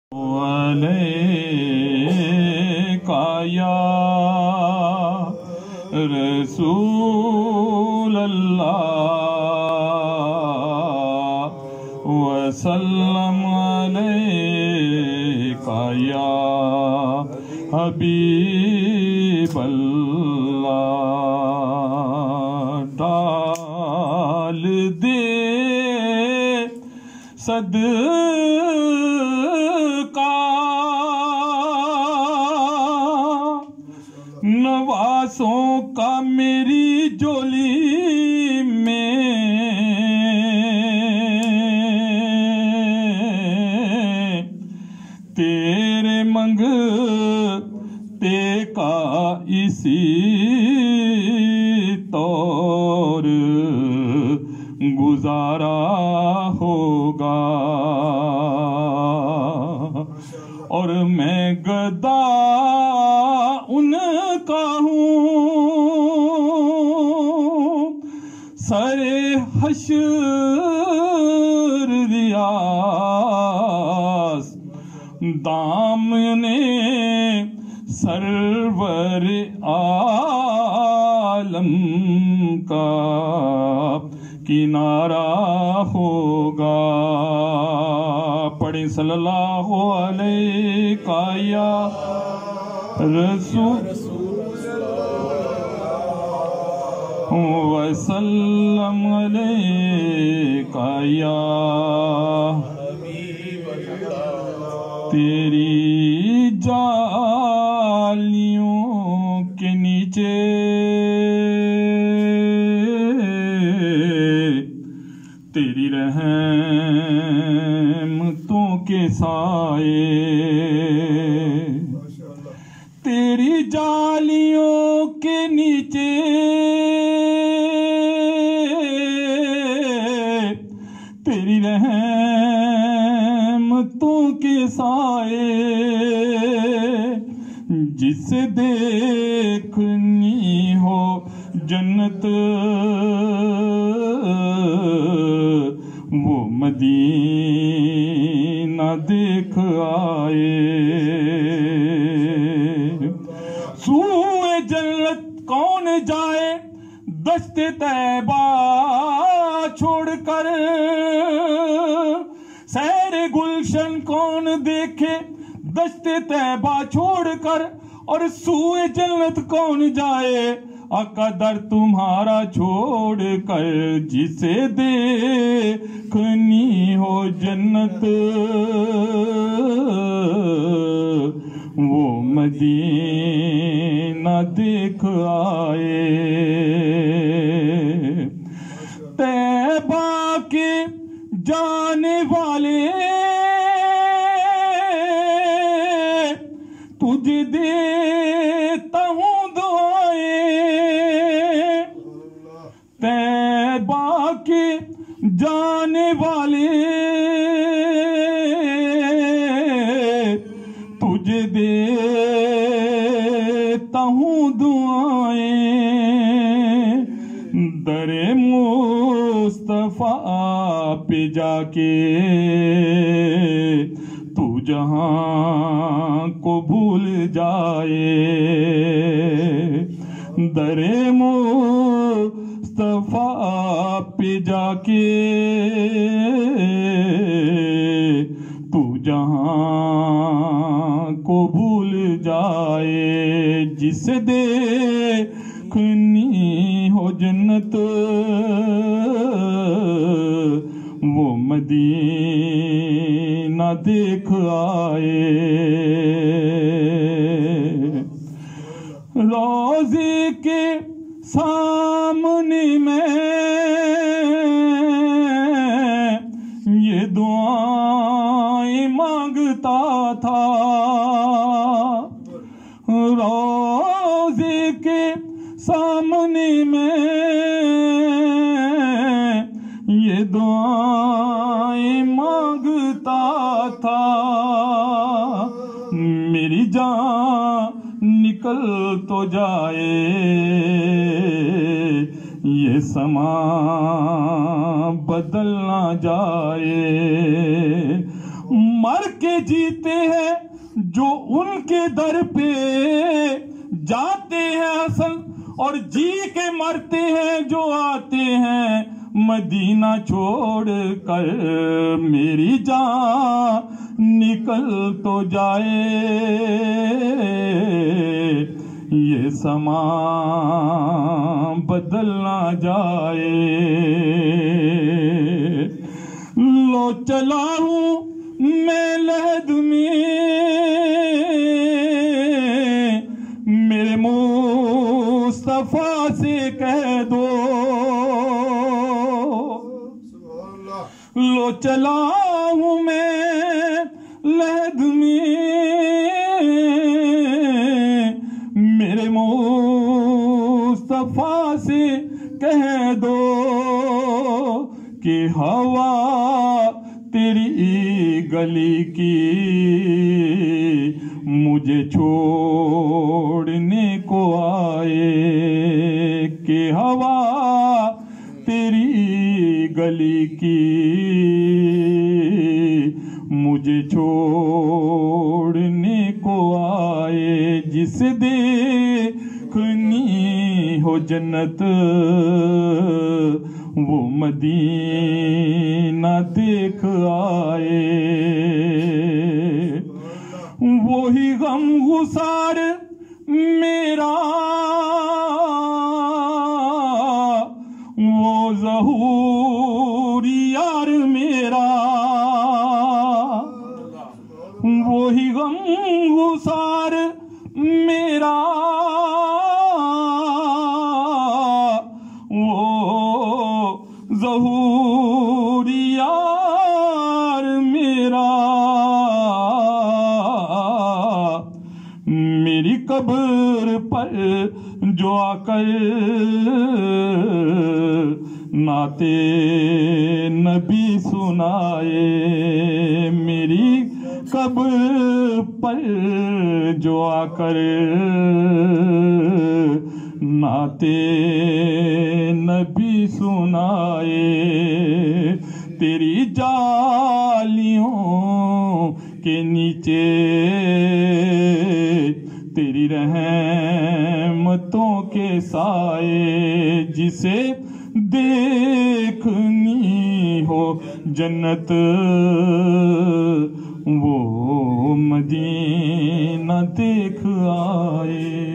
अलैका या रसूल अल्लाह वसल्लम अलैका या हबीब अल्लाह। डाल दे सदका नवासों का मेरी झोली में, तेरे मंगते का इसी तौर गुजारा होगा। और मैं गदा उनका हूँ, सरे हश्र रियास दामने सरवर आलम का किनारा होगा। पढ़े सल्लल्लाहु अलैका या रसूल वसल्लम अलैका या तेरी जालियों के नीचे तेरी रहमतों के साए, तेरी जालियों के नीचे तेरी रहमतों के साए, जिसे देखनी हो जन्नत वो मदीना देख आए। सूए जन्नत कौन जाए दश्ते तैबा छोड़कर, सैरे गुलशन कौन देखे दश्ते तैबा छोड़कर, और सूए जन्नत कौन जाए आका दर तुम्हारा छोड़ कर, जिसे देखनी हो जन्नत वो मदीना देख आए। तैबा के जाने वाले तुझे देता हूँ दुआएं, तैबा के जाने वाले तुझे देता हूँ दुआएं। दरे मुस्तफा पे जाके तू जहां को भूल जाए, दरे मुस्तफा पे जाके तू जहां को भूल जाए, जिसे देखनी हो जन्नत वो मदीना देख आए। रोज़े के सामने में ये दुआएं मांगता था, रोज़े के सामने में ये दुआएं मांगता था। मेरी जान निकल तो जाए ये समा बदल ना जाए, मर के जीते हैं जो उनके दर पे जाते हैं असल, और जी के मरते हैं जो आते हैं मदीना छोड़ कर। मेरी जान निकल तो जाए ये समा बदल ना जाए। लो चला हूं मैं लहद में, मेरे मुस्तफा से कह दो। लो चला हूं मैं लहद में, मेरे मुस्तफा से कह दो कि हवा तेरी गली की मुझे छोड़ने को आए, कि हवा तेरी गली की मुझे छोड़ने को आए। जिसे देखनी हो जन्नत वो मदीना देख आए। वो ही गम गुसार मेरा, वो ज़हूर यार मेरा, वो ही गम गुसार मेरा, वो ज़हूर यार मेरा। मेरी कब्र पर जो आकर नाते नबी सुनाए, मेरी कब्र पर जो आकर नाते नबी सुनाए। तेरी जालियों के नीचे तेरी रहमतों के साए। जिसे देखनी हो जन्नत वो मदीना देख आए।